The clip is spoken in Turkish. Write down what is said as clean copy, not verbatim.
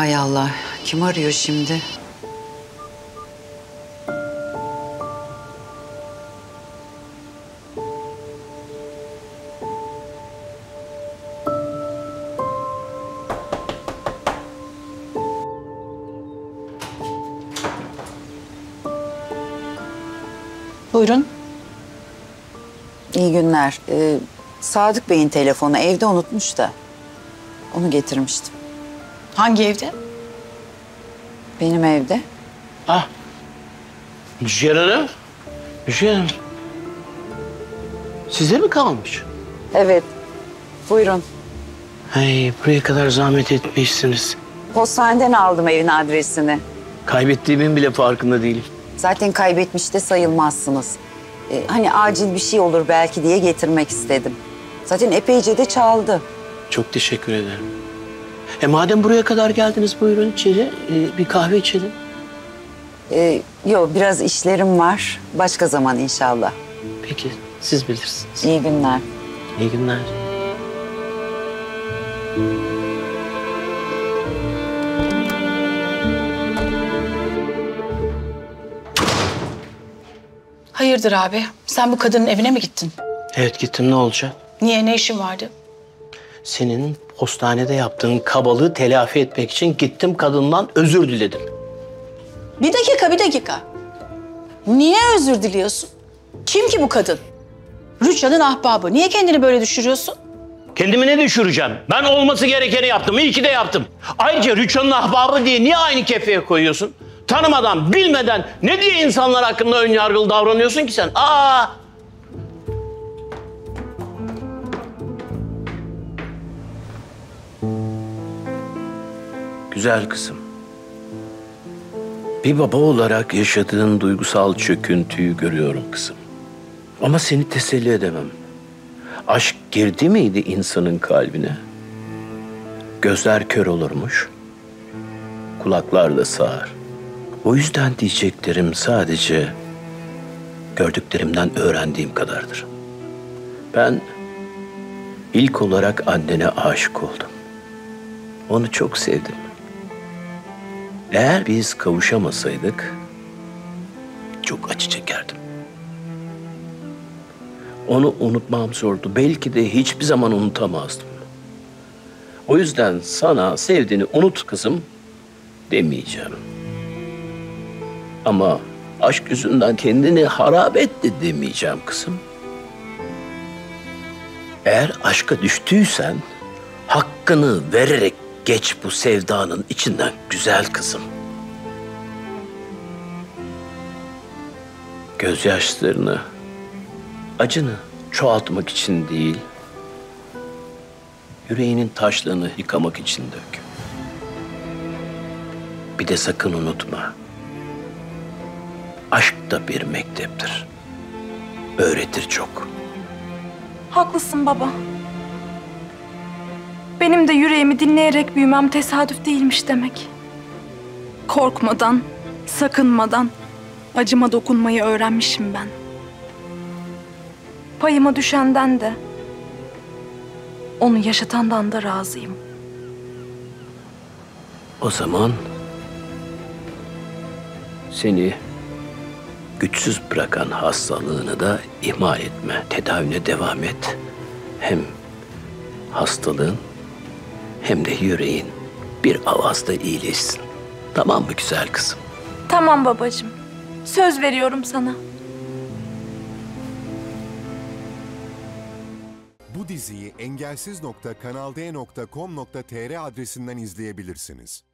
Hay Allah, kim arıyor şimdi? Buyurun. İyi günler. Sadık Bey'in telefonu evde unutmuş da onu getirmiştim. Hangi evde? Benim evde. Ah. Müjgan Hanım. Müjgan Hanım. Sizde mi kalmış? Evet. Buyurun. Hey, buraya kadar zahmet etmişsiniz. Postaneden aldım evin adresini. Kaybettiğimin bile farkında değilim. Zaten kaybetmiş de sayılmazsınız. Hani acil bir şey olur belki diye getirmek istedim. Zaten epeyce de çaldı. Çok teşekkür ederim. Madem buraya kadar geldiniz buyurun içeri. Bir kahve içelim. Yok biraz işlerim var. Başka zaman inşallah. Peki siz bilirsiniz. İyi günler. İyi günler. Hayırdır abi? Sen bu kadının evine mi gittin? Evet gittim, ne olacak? Niye? Ne işin vardı? Senin postanede yaptığın kabalığı telafi etmek için gittim, kadından özür diledim. Bir dakika. Niye özür diliyorsun? Kim ki bu kadın? Rüçhan'ın ahbabı. Niye kendini böyle düşürüyorsun? Kendimi ne düşüreceğim? Ben olması gerekeni yaptım. İyi ki de yaptım. Ayrıca Rüçhan'ın ahbabı diye niye aynı kefeye koyuyorsun? Tanımadan, bilmeden ne diye insanlar hakkında önyargılı davranıyorsun ki sen? Güzel kızım. Bir baba olarak yaşadığın duygusal çöküntüyü görüyorum kızım. Ama seni teselli edemem. Aşk girdi miydi insanın kalbine? Gözler kör olurmuş, kulaklar da sağır. O yüzden diyeceklerim sadece gördüklerimden öğrendiğim kadardır. Ben ilk olarak annene aşık oldum. Onu çok sevdim. Eğer biz kavuşamasaydık çok acı çekerdim. Onu unutmam zordu. Belki de hiçbir zaman unutamazdım. O yüzden sana sevdiğini unut kızım demeyeceğim. Ama aşk yüzünden kendini harap etti demeyeceğim kızım. Eğer aşka düştüysen hakkını vererek geç bu sevdanın içinden güzel kızım. Gözyaşlarını, acını çoğaltmak için değil, yüreğinin taşlarını yıkamak için dök. Bir de sakın unutma. Aşk da bir mekteptir. Öğretir çok. Haklısın baba. Benim de yüreğimi dinleyerek büyümem tesadüf değilmiş demek. Korkmadan, sakınmadan acıma dokunmayı öğrenmişim ben. Payıma düşenden de, onu yaşatandan da razıyım. O zaman seni güçsüz bırakan hastalığını da ihmal etme. Tedavine devam et. Hem hastalığın hem de yüreğin bir avazda iyileşsin. Tamam mı güzel kızım? Tamam babacığım. Söz veriyorum sana. Bu diziyi engelsiz.kanalde.com.tr adresinden izleyebilirsiniz.